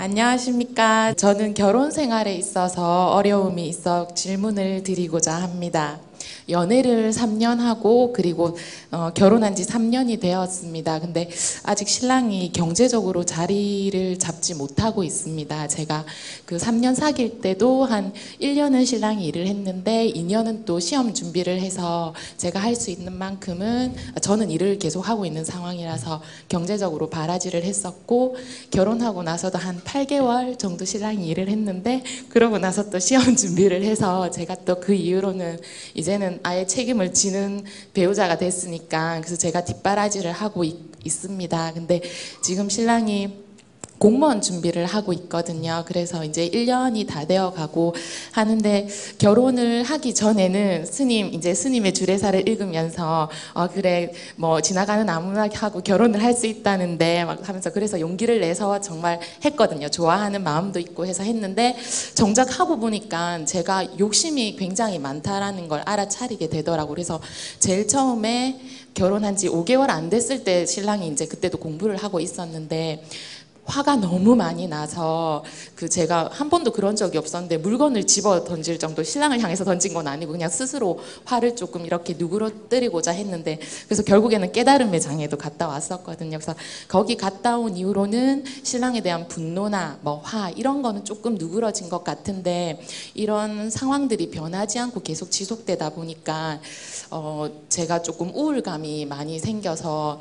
안녕하십니까. 저는 결혼 생활에 있어서 어려움이 있어 질문을 드리고자 합니다. 연애를 3년 하고 그리고 결혼한 지 3년이 되었습니다. 근데 아직 신랑이 경제적으로 자리를 잡지 못하고 있습니다. 제가 그 3년 사귈 때도 한 1년은 신랑이 일을 했는데 2년은 또 시험 준비를 해서 제가 할 수 있는 만큼은 저는 일을 계속 하고 있는 상황이라서 경제적으로 바라지를 했었고, 결혼하고 나서도 한 8개월 정도 신랑이 일을 했는데 그러고 나서 또 시험 준비를 해서 제가 또 그 이후로는 이제는 아예 책임을 지는 배우자가 됐으니까 그래서 제가 뒷바라지를 하고 있습니다. 근데 지금 신랑이 공무원 준비를 하고 있거든요. 그래서 이제 1년이 다 되어 가고 하는데, 결혼을 하기 전에는 이제 스님의 주례사를 읽으면서 그래 뭐 지나가는 아무나 하고 결혼을 할 수 있다는데 막 하면서, 그래서 용기를 내서 정말 했거든요. 좋아하는 마음도 있고 해서 했는데, 정작 하고 보니까 제가 욕심이 굉장히 많다라는 걸 알아차리게 되더라고요. 그래서 제일 처음에 결혼한 지 5개월 안 됐을 때 신랑이 이제 그때도 공부를 하고 있었는데 화가 너무 많이 나서, 제가 한 번도 그런 적이 없었는데 물건을 집어 던질 정도, 신랑을 향해서 던진 건 아니고 그냥 스스로 화를 조금 이렇게 누그러뜨리고자 했는데, 그래서 결국에는 깨달음의 장에도 갔다 왔었거든요. 그래서 거기 갔다 온 이후로는 신랑에 대한 분노나 뭐 화 이런 거는 조금 누그러진 것 같은데, 이런 상황들이 변하지 않고 계속 지속되다 보니까 제가 조금 우울감이 많이 생겨서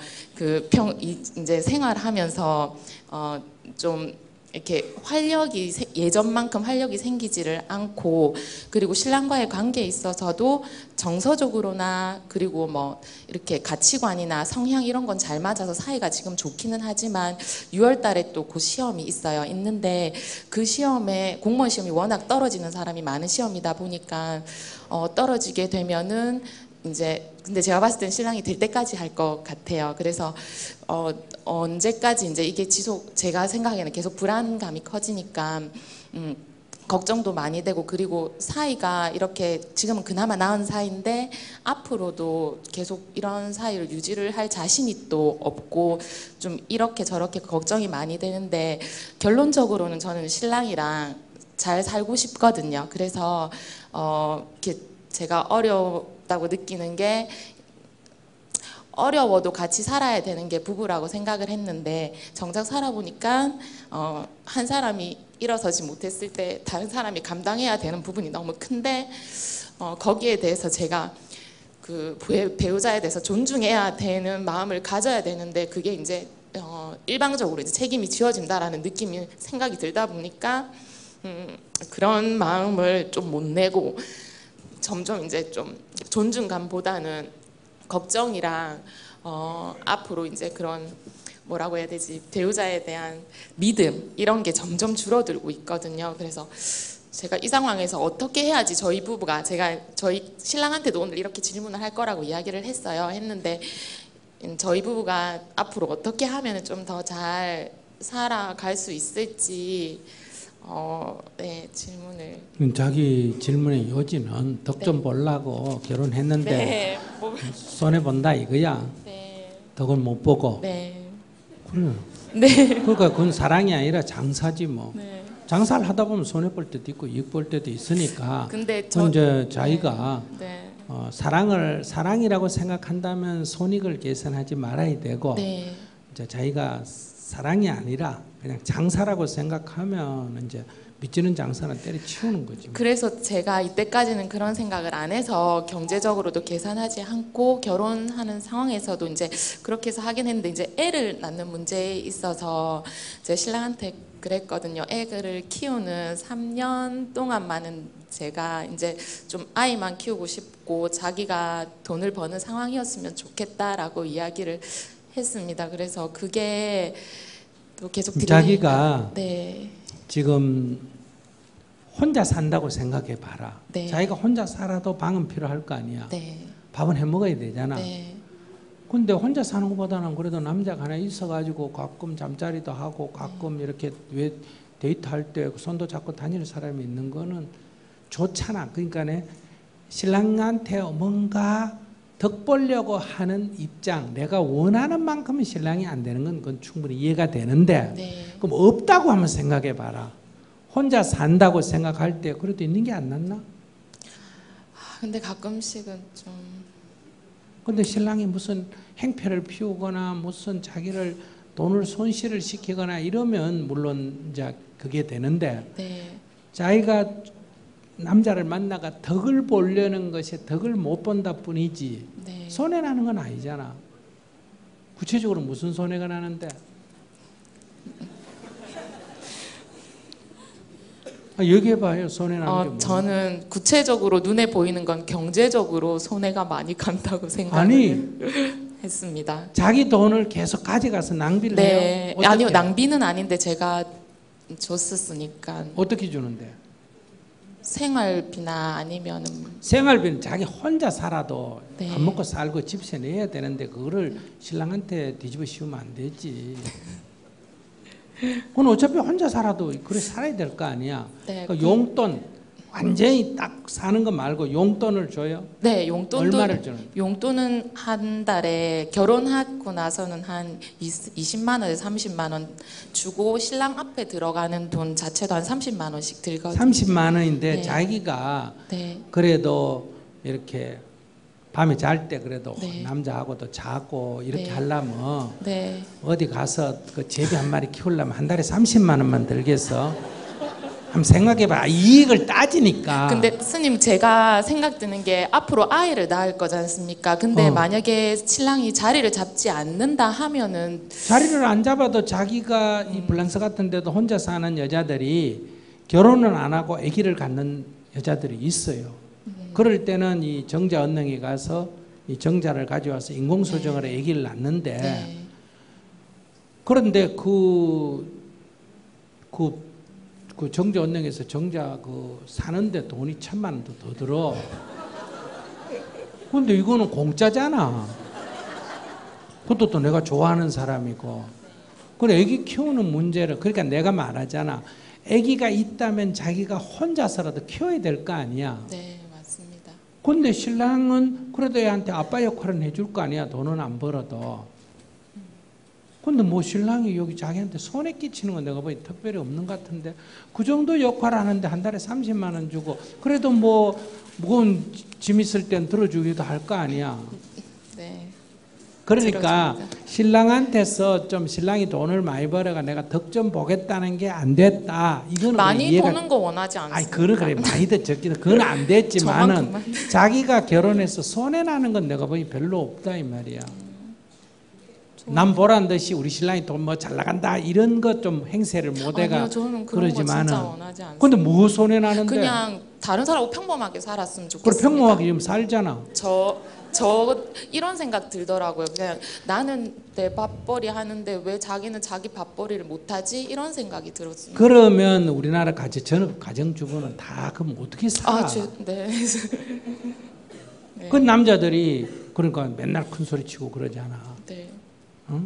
이제 생활하면서 좀 이렇게 예전만큼 활력이 생기지를 않고, 그리고 신랑과의 관계에 있어서도 정서적으로나 그리고 뭐 이렇게 가치관이나 성향 이런 건 잘 맞아서 사이가 지금 좋기는 하지만 6월 달에 또 그 시험이 있는데 그 시험에, 공무원 시험이 워낙 떨어지는 사람이 많은 시험이다 보니까 떨어지게 되면은 이제, 근데 제가 봤을 땐 신랑이 될 때까지 할 것 같아요. 그래서 언제까지 이제 이게 제가 생각에는 계속 불안감이 커지니까 걱정도 많이 되고, 그리고 사이가 이렇게 지금은 그나마 나은 사이인데 앞으로도 계속 이런 사이를 유지를 할 자신이 또 없고, 좀 이렇게 저렇게 걱정이 많이 되는데, 결론적으로는 저는 신랑이랑 잘 살고 싶거든요. 그래서 이렇게 제가 어렵다고 느끼는 게, 어려워도 같이 살아야 되는 게 부부라고 생각을 했는데, 정작 살아보니까 한 사람이 일어서지 못했을 때 다른 사람이 감당해야 되는 부분이 너무 큰데, 거기에 대해서 제가 배우자에 대해서 존중해야 되는 마음을 가져야 되는데, 그게 이제 일방적으로 이제 책임이 지워진다라는 생각이 들다 보니까 그런 마음을 좀 못 내고, 점점 이제 좀 존중감보다는 걱정이랑 앞으로 이제 그런, 뭐라고 해야 되지, 배우자에 대한 믿음 이런 게 점점 줄어들고 있거든요. 그래서 제가 이 상황에서 어떻게 해야지 저희 부부가, 제가 저희 신랑한테도 오늘 이렇게 질문을 할 거라고 이야기를 했는데 저희 부부가 앞으로 어떻게 하면 좀 더 잘 살아갈 수 있을지 네, 질문을. 자기 질문의 요지는 덕 좀 네. 보려고 결혼했는데 네. 손해본다 이거야. 네. 덕을 못 보고. 네. 그래. 네. 그러니까 그건 사랑이 아니라 장사지 뭐. 네. 장사를 하다 보면 손해볼 때도 있고 이익 볼 때도 있으니까. 근데 이제 자기가 네. 사랑이라고 생각한다면 손익을 계산하지 말아야 되고, 네. 이제 자기가 사랑이 아니라 그냥 장사라고 생각하면 이제 빚지는 장사는 때려치우는 거지. 그래서 제가 이때까지는 그런 생각을 안 해서 경제적으로도 계산하지 않고 결혼하는 상황에서도 이제 그렇게 해서 하긴 했는데, 이제 애를 낳는 문제에 있어서 제 신랑한테 그랬거든요. 애를 키우는 3년 동안만은 제가 이제 좀 아이만 키우고 싶고 자기가 돈을 버는 상황이었으면 좋겠다라고 이야기를 했습니다. 그래서 그게 또 계속 자기가 네. 지금 혼자 산다고 생각해 봐라. 네. 자기가 혼자 살아도 방은 필요할 거 아니야. 네. 밥은 해 먹어야 되잖아. 네. 근데 혼자 사는 것보다는 그래도 남자가 하나 있어가지고 가끔 잠자리도 하고 가끔 이렇게 왜 데이트할 때 손도 잡고 다니는 사람이 있는 거는 좋잖아. 그러니까 신랑한테 뭔가 덕 보려고 하는 입장, 내가 원하는 만큼은 신랑이 안 되는 건 그건 충분히 이해가 되는데 네. 그럼 없다고 한번 생각해 봐라. 혼자 산다고 생각할 때 그래도 있는 게 안 낫나? 근데 가끔씩은 좀 근데 신랑이 무슨 행패를 피우거나 무슨 자기를 돈을 손실을 시키거나 이러면 물론 이제 그게 되는데 네. 자기가 남자를 만나가 덕을 보려는 것이 덕을 못 본다 뿐이지 네. 손해나는 건 아니잖아. 구체적으로 무슨 손해가 나는데? 얘기해봐요. 손해나는 게 뭐야? 저는 구체적으로 눈에 보이는 건 경제적으로 손해가 많이 간다고 생각을 아니 했습니다. 자기 돈을 계속 가져가서 낭비를 네. 해요? 어떻게? 아니요, 낭비는 아닌데 제가 줬었으니까 어떻게 주는데? 생활비나 아니면은 생활비는 자기 혼자 살아도 네. 밥 먹고 살고 집세 내야 되는데 그거를 신랑한테 뒤집어 씌우면 안 되지. 그건 어차피 혼자 살아도 그래 살아야 될 거 아니야. 네, 그러니까 용돈 완전히 딱 사는 거 말고 용돈을 줘요? 네, 용돈도 얼마를 주는? 용돈은 한 달에 결혼하고 나서는 한 20만 원에서 30만 원 주고 신랑 앞에 들어가는 돈 자체도 한 30만 원씩 들거든요. 30만 원인데 네. 자기가 네. 그래도 이렇게 밤에 잘 때 그래도 네. 남자하고도 자고 이렇게 네. 하려면 네. 어디 가서 그 제비 한 마리 키우려면 한 달에 30만 원만 들겠어? 한번 생각해봐. 이익을 따지니까. 근데 스님 제가 생각드는 게 앞으로 아이를 낳을 거지 않습니까? 근데 만약에 신랑이 자리를 잡지 않는다 하면은 자리를 안 잡아도 자기가 이 불란서 같은 데도 혼자 사는 여자들이 결혼은 안 하고 아기를 갖는 여자들이 있어요. 그럴 때는 이 정자 언능에 가서 이 정자를 가져와서 인공소정으로 아기를 낳는데 네. 그런데 그 정자 언능에서 정자 사는데 돈이 1,000만 원도 더 들어. 근데 이거는 공짜잖아. 그것도 또 내가 좋아하는 사람이고. 그래 애기 키우는 문제를 그러니까 내가 말하잖아. 애기가 있다면 자기가 혼자서라도 키워야 될 거 아니야. 네, 맞습니다. 근데 신랑은 그래도 애한테 아빠 역할은 해줄 거 아니야. 돈은 안 벌어도. 근데 뭐 신랑이 여기 자기한테 손해 끼치는 건 내가 보기 특별히 없는 것 같은데 그 정도 역할 하는데 한 달에 30만 원 주고 그래도 뭐 무거운 짐 있을 땐 들어주기도 할 거 아니야. 네. 그러니까 들어줍니다. 신랑한테서 좀 신랑이 돈을 많이 벌어가 내가 덕 좀 보겠다는 게 안 됐다. 이거는 많이 이해가. 버는 거 원하지 않습니다. 아니 그래 많이든 적기든 그건 안 됐지만은 저만큼만. 자기가 결혼해서 손해 나는 건 내가 보기 별로 없다 이 말이야. 남 보란 듯이 우리 신랑이 돈 뭐 잘 나간다 이런 것 좀 행세를 못해가 아니요, 저는 그런 거 그러지만은 진짜 원하지 않습니다. 근데 뭐 손해 나는데? 그냥 다른 사람하고 평범하게 살았으면 그래 좋겠습니다. 평범하게 좀 살잖아. 저 이런 생각 들더라고요. 그냥 나는 내 밥벌이 하는데 왜 자기는 자기 밥벌이를 못하지? 이런 생각이 들었습니다. 그러면 우리나라 전업 가정주부는 다 그럼 어떻게 살아? 네. 그 남자들이 그러니까 맨날 큰 소리 치고 그러잖아. 네. 응?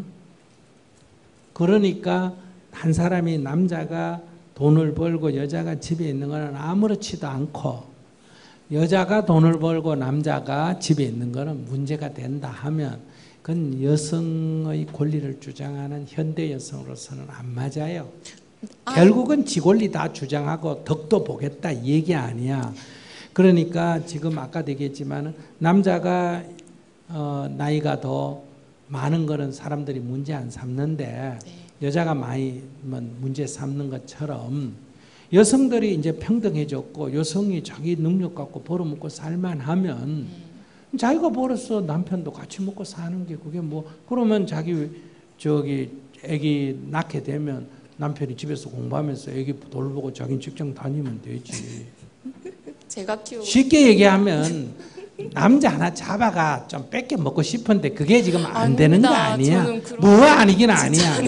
그러니까 한 사람이 남자가 돈을 벌고 여자가 집에 있는 거는 아무렇지도 않고 여자가 돈을 벌고 남자가 집에 있는 거는 문제가 된다 하면 그건 여성의 권리를 주장하는 현대 여성으로서는 안 맞아요. 결국은 지 권리 다 주장하고 덕도 보겠다 이 얘기 아니야. 그러니까 지금 아까도 얘기했지만 남자가 나이가 더 많은 거는 사람들이 문제 안 삼는데 여자가 많이 문제 삼는 것처럼 여성들이 이제 평등해졌고 여성이 자기 능력 갖고 벌어먹고 살만하면 자기가 벌어서 남편도 같이 먹고 사는 게 그게 뭐 그러면 자기 애기 낳게 되면 남편이 집에서 공부하면서 애기 돌보고 자기 직장 다니면 되지. 제가 키우고 쉽게 얘기하면 남자 하나 잡아가 좀 뺏겨 먹고 싶은데 그게 지금 안 되는 거 아니야. 뭐 아니긴 아니야.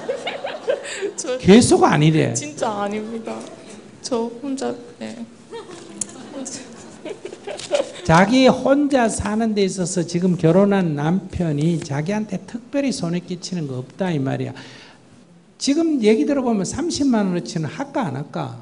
계속 아니래. 진짜 아닙니다. 저 혼자 네. 자기 혼자 사는 데 있어서 지금 결혼한 남편이 자기한테 특별히 손해 끼치는 거 없다 이 말이야. 지금 얘기 들어보면 30만 원어치는 할까 안 할까?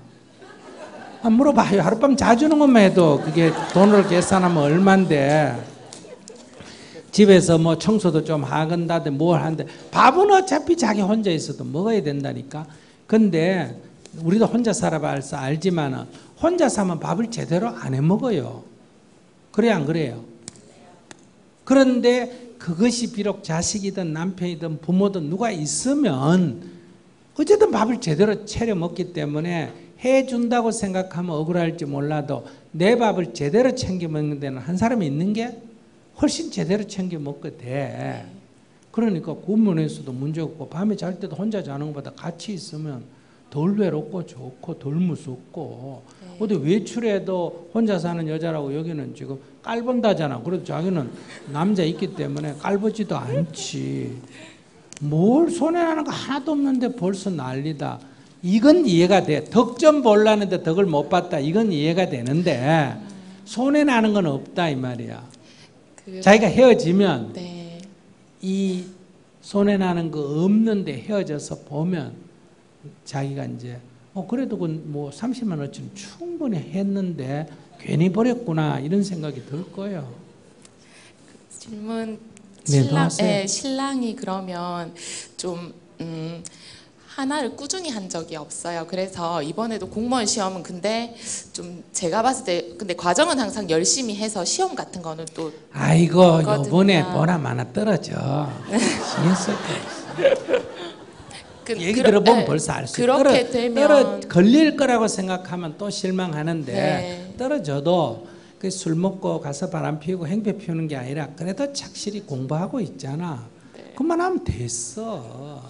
물어봐요. 하룻밤 자주는 것만 해도 그게 돈으로 계산하면 얼만데. 집에서 뭐 청소도 좀 하건다든 뭘 하는데 밥은 어차피 자기 혼자 있어도 먹어야 된다니까. 근데 우리도 혼자 살아봐서 알지만은 혼자 사면 밥을 제대로 안 해 먹어요. 그래 안 그래요? 그런데 그것이 비록 자식이든 남편이든 부모든 누가 있으면 어쨌든 밥을 제대로 차려 먹기 때문에 해준다고 생각하면 억울할지 몰라도 내 밥을 제대로 챙겨 먹는 데는 한 사람이 있는 게 훨씬 제대로 챙겨 먹게 돼. 그러니까 그 면에서도 문제 없고 밤에 잘 때도 혼자 자는 것보다 같이 있으면 덜 외롭고 좋고 덜 무섭고 어디 외출해도 혼자 사는 여자라고 여기는 지금 깔본다잖아. 그래도 자기는 남자 있기 때문에 깔보지도 않지. 뭘 손해나는 거 하나도 없는데 벌써 난리다. 이건 이해가 돼. 덕 좀 보려는데 덕을 못 봤다. 이건 이해가 되는데 손해나는 건 없다 이 말이야. 자기가 헤어지면 네. 이 손해나는 거 없는데 헤어져서 보면 자기가 이제 그래도 뭐 30만 원어치는 충분히 했는데 괜히 버렸구나 이런 생각이 들 거예요. 질문. 네, 더 하세요. 네, 신랑이 그러면 좀 하나를 꾸준히 한 적이 없어요. 그래서 이번에도 공무원 시험은 근데 좀 제가 봤을 때 근데 과정은 항상 열심히 해서 시험 같은 거는 또 아이고 없거든요. 요번에 보나 마나 떨어져. 신경 쓸 거 없어. 얘기 들어보면 벌써 알 수 있어. 그렇게 되면 걸릴 거라고 생각하면 또 실망하는데 네. 떨어져도 술 먹고 가서 바람 피우고 행패 피우는 게 아니라 그래도 착실히 공부하고 있잖아. 네. 그만하면 됐어.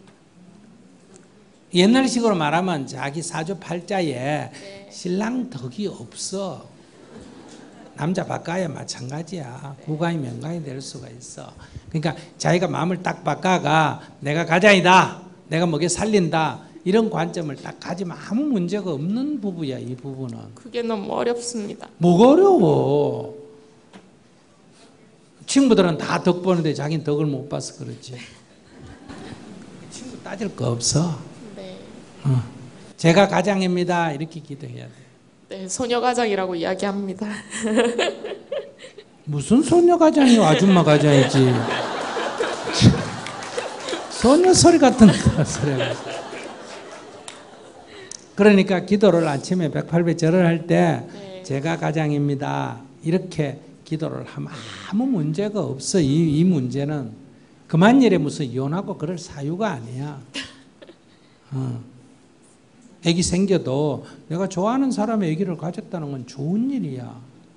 옛날식으로 말하면 자기 사주팔자에 네. 신랑 덕이 없어. 남자 바꿔야 마찬가지야. 구가이 명가이 될 수가 있어. 그러니까 자기가 마음을 딱 바꿔가 내가 가장이다. 내가 먹여 살린다. 이런 관점을 딱 가지면 아무 문제가 없는 부부야. 이 부부는. 그게 너무 어렵습니다. 뭐가 어려워. 친구들은 다 덕 보는데 자기는 덕을 못 봐서 그렇지. 친구 따질 거 없어. 네. 제가 가장입니다. 이렇게 기도해야 돼. 네, 소녀 가장이라고 이야기합니다. 무슨 소녀 가장이요? 아줌마 가장이지. 소녀 소리 같은 소리가. 그러니까 기도를 아침에 108배 절을 할 때 네. 제가 가장입니다. 이렇게 기도를 하면 아무 문제가 없어. 이 문제는 그만 일에 무슨 이혼하고 그럴 사유가 아니야. 애기 생겨도 내가 좋아하는 사람의 애기를 가졌다는 건 좋은 일이야.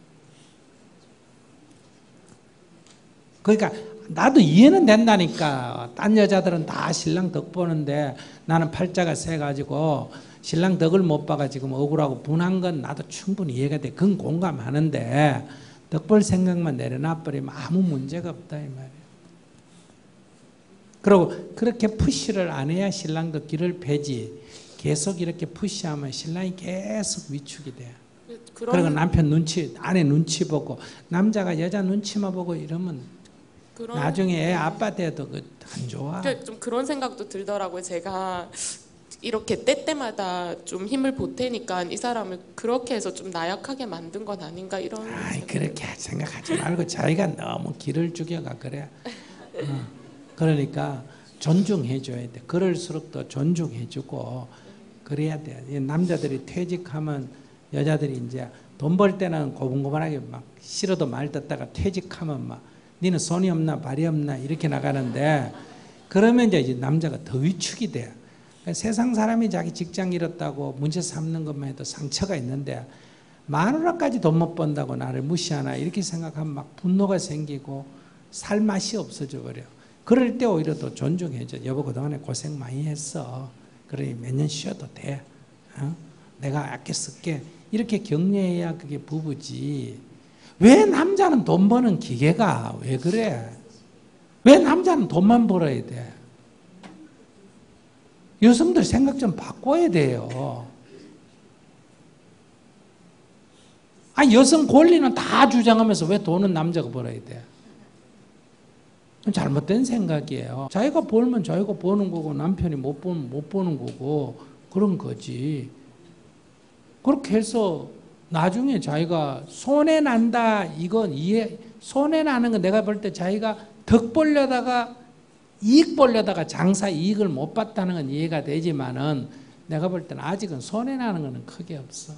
그러니까 나도 이해는 된다니까. 딴 여자들은 다 신랑 덕 보는데 나는 팔자가 세가지고 신랑 덕을 못 봐가 지금 억울하고 분한 건 나도 충분히 이해가 돼. 그건 공감하는데 덕 볼 생각만 내려놔버리면 아무 문제가 없다 이 말이야. 그리고 그렇게 푸시를 안 해야 신랑도 길을 패지. 계속 이렇게 푸시하면 신랑이 계속 위축이 돼. 그리고 남편 눈치, 아내 눈치 보고 남자가 여자 눈치만 보고 이러면 나중에 애 아빠 돼도 안 좋아. 좀 그런 생각도 들더라고요. 제가 이렇게 때때마다 좀 힘을 보태니까 이 사람을 그렇게 해서 좀 나약하게 만든 건 아닌가 이런. 아이 그렇게 생각하지 말고 자기가 너무 기를 죽여가 그래. 그러니까 존중해줘야 돼. 그럴수록 더 존중해주고 그래야 돼. 남자들이 퇴직하면 여자들이 이제 돈 벌 때는 고분고분하게 막 싫어도 말 듣다가 퇴직하면 막 니는 손이 없나 발이 없나 이렇게 나가는데 그러면 이제 남자가 더 위축이 돼. 세상 사람이 자기 직장 잃었다고 문제 삼는 것만 해도 상처가 있는데 마누라까지 돈 못 번다고 나를 무시하나 이렇게 생각하면 막 분노가 생기고 살 맛이 없어져 버려. 그럴 때 오히려 더 존중해줘. 여보 그동안에 고생 많이 했어. 그러니 몇 년 쉬어도 돼. 내가 아껴 쓸게. 이렇게 격려해야 그게 부부지. 왜 남자는 돈 버는 기계가 왜 그래? 왜 남자는 돈만 벌어야 돼? 여성들 생각 좀 바꿔야 돼요. 여성 권리는 다 주장하면서 왜 돈은 남자가 벌어야 돼? 잘못된 생각이에요. 자기가 벌면 자기가 버는 거고 남편이 못 벌면 못 버는 거고 그런 거지. 그렇게 해서 나중에 자기가 손해난다 이건 이해 손해나는 건 내가 볼 때 자기가 덕 보려다가 이익 보려다가 장사 이익을 못 봤다는 건 이해가 되지만은 내가 볼 때는 아직은 손해나는 거는 크게 없어.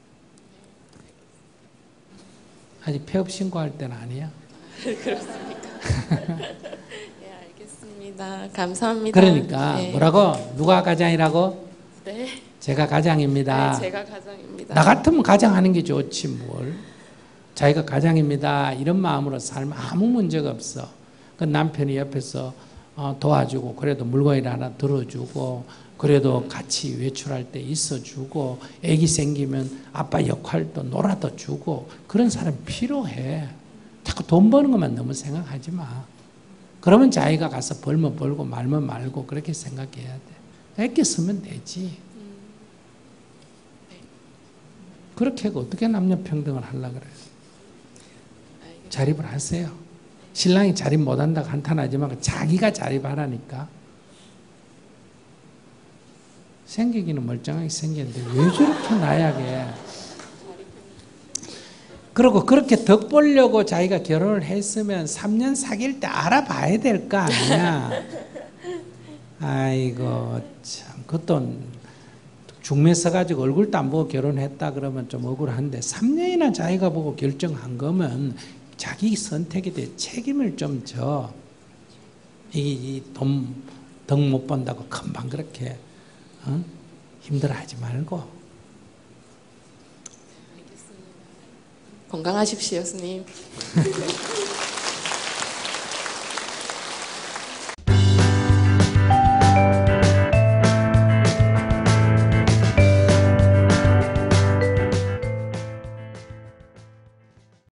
아직 폐업 신고할 때는 아니야. 그렇습니까? 네, 알겠습니다. 감사합니다. 그러니까 네. 뭐라고? 누가 가장이라고? 네. 제가 가장입니다. 네, 제가 가장입니다. 나 같으면 가장하는 게 좋지 뭘. 자기가 가장입니다. 이런 마음으로 살면 아무 문제가 없어. 그 남편이 옆에서 도와주고 그래도 물건이나 하나 들어주고 그래도 같이 외출할 때 있어주고 애기 생기면 아빠 역할도 놀아도 주고 그런 사람이 필요해. 자꾸 돈 버는 것만 너무 생각하지 마. 그러면 자기가 가서 벌면 벌고 말면 말고 그렇게 생각해야 돼. 애껴 쓰면 되지. 그렇게 하고 어떻게 남녀 평등을 하려고 그래요. 자립을 하세요. 신랑이 자립 못한다고 한탄하지 말고 자기가 자립하라니까. 생기기는 멀쩡하게 생겼는데 왜 저렇게 나약해. 그리고 그렇게 덕 보려고 자기가 결혼을 했으면 3년 사귈 때 알아봐야 될 거 아니야. 아이고 참 그것도 중매 써가지고 얼굴도 안 보고 결혼했다 그러면 좀 억울한데 3년이나 자기가 보고 결정한 거면 자기 선택에 대해 책임을 좀 져. 돈 덕 못 본다고 금방 그렇게 힘들어하지 말고. 건강하십시오, 스님.